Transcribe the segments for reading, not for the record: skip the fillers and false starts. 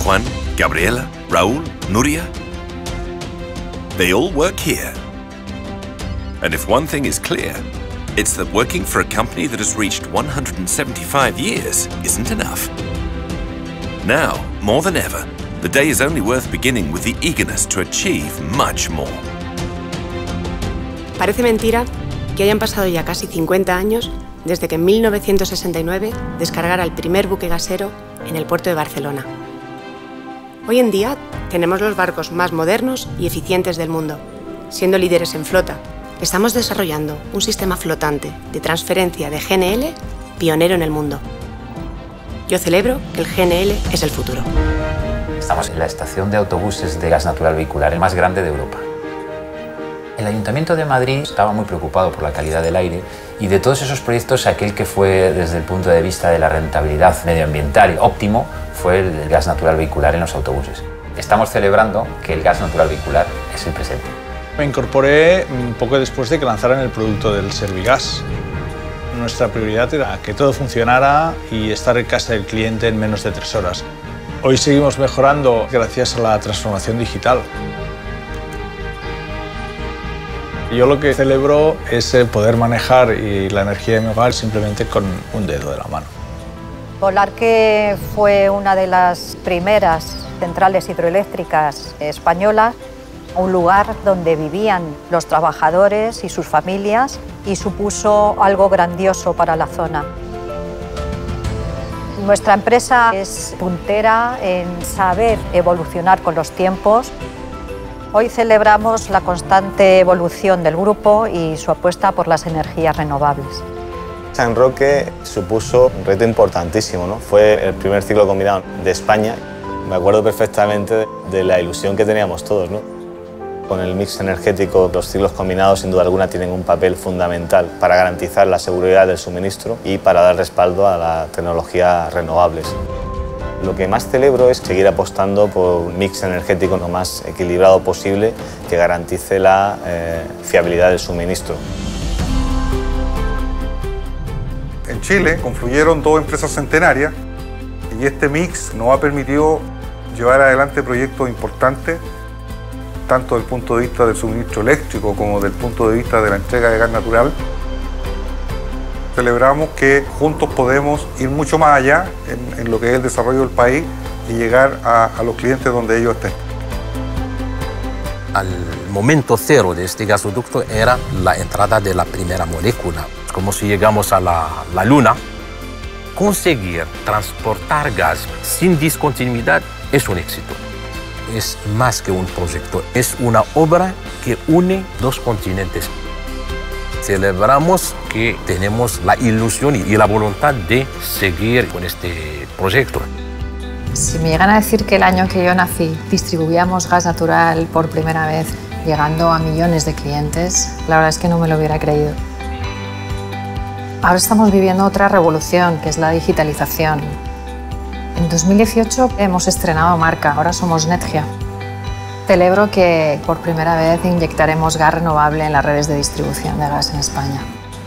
Juan, Gabriela, Raúl, Nuria. They all work here. And if one thing is clear, it's that working for a company that has reached 175 years isn't enough. Now, more than ever, the day is only worth beginning with the eagerness to achieve much more. Parece mentira que hayan pasado ya casi 50 años desde que en 1969 descargara el primer buque gasero en el puerto de Barcelona. Hoy en día tenemos los barcos más modernos y eficientes del mundo. Siendo líderes en flota, estamos desarrollando un sistema flotante de transferencia de GNL pionero en el mundo. Yo celebro que el GNL es el futuro. Estamos en la estación de autobuses de gas natural vehicular, el más grande de Europa. El Ayuntamiento de Madrid estaba muy preocupado por la calidad del aire y de todos esos proyectos, aquel que fue desde el punto de vista de la rentabilidad medioambiental óptimo fue el gas natural vehicular en los autobuses. Estamos celebrando que el gas natural vehicular es el presente. Me incorporé un poco después de que lanzaran el producto del Servigas. Nuestra prioridad era que todo funcionara y estar en casa del cliente en menos de 3 horas. Hoy seguimos mejorando gracias a la transformación digital. Yo lo que celebro es poder manejar la energía de mi hogar simplemente con un dedo de la mano. Volarque fue una de las primeras centrales hidroeléctricas españolas, un lugar donde vivían los trabajadores y sus familias y supuso algo grandioso para la zona. Nuestra empresa es puntera en saber evolucionar con los tiempos. Hoy celebramos la constante evolución del grupo y su apuesta por las energías renovables. San Roque supuso un reto importantísimo, ¿no? Fue el primer ciclo combinado de España. Me acuerdo perfectamente de la ilusión que teníamos todos, ¿no? Con el mix energético, los ciclos combinados sin duda alguna tienen un papel fundamental para garantizar la seguridad del suministro y para dar respaldo a las tecnologías renovables. Lo que más celebro es seguir apostando por un mix energético lo más equilibrado posible que garantice la fiabilidad del suministro. En Chile confluyeron 2 empresas centenarias y este mix nos ha permitido llevar adelante proyectos importantes, tanto desde el punto de vista del suministro eléctrico como desde el punto de vista de la entrega de gas natural. Celebramos que juntos podemos ir mucho más allá en lo que es el desarrollo del país y llegar a los clientes donde ellos estén. Al momento cero de este gasoducto era la entrada de la primera molécula. Es como si llegamos a la Luna. Conseguir transportar gas sin discontinuidad es un éxito. Es más que un proyecto, es una obra que une 2 continentes. Celebramos que tenemos la ilusión y la voluntad de seguir con este proyecto. Si me llegan a decir que el año que yo nací distribuíamos gas natural por primera vez, llegando a millones de clientes, la verdad es que no me lo hubiera creído. Ahora estamos viviendo otra revolución, que es la digitalización. En 2018 hemos estrenado marca, ahora somos Netgia. Celebro que por primera vez inyectaremos gas renovable en las redes de distribución de gas en España.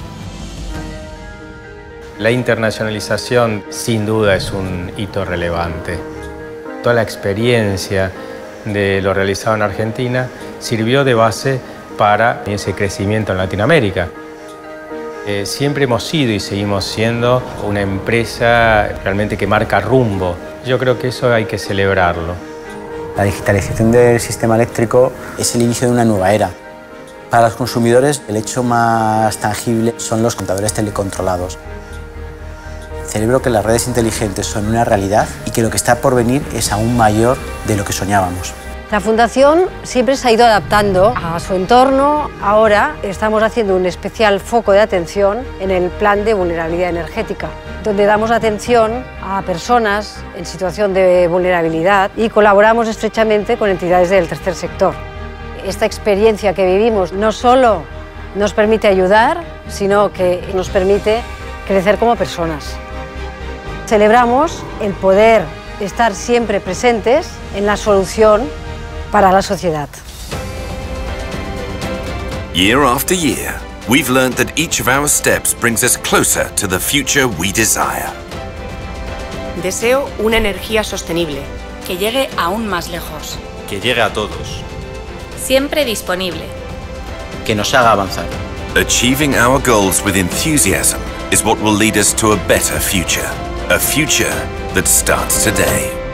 La internacionalización sin duda es un hito relevante. Toda la experiencia de lo realizado en Argentina sirvió de base para ese crecimiento en Latinoamérica. Siempre hemos sido y seguimos siendo una empresa realmente que marca rumbo. Yo creo que eso hay que celebrarlo. La digitalización del sistema eléctrico es el inicio de una nueva era. Para los consumidores, el hecho más tangible son los contadores telecontrolados. Celebro que las redes inteligentes son una realidad y que lo que está por venir es aún mayor de lo que soñábamos. La Fundación siempre se ha ido adaptando a su entorno. Ahora estamos haciendo un especial foco de atención en el plan de vulnerabilidad energética, donde damos atención a personas en situación de vulnerabilidad y colaboramos estrechamente con entidades del tercer sector. Esta experiencia que vivimos no solo nos permite ayudar, sino que nos permite crecer como personas. Celebramos el poder estar siempre presentes en la solución para la sociedad. Year after year, we've learned that each of our steps brings us closer to the future we desire. Deseo una energía sostenible, que llegue aún más lejos. Que llegue a todos. Siempre disponible. Que nos haga avanzar. Achieving our goals with enthusiasm is what will lead us to a better future. A future that starts today.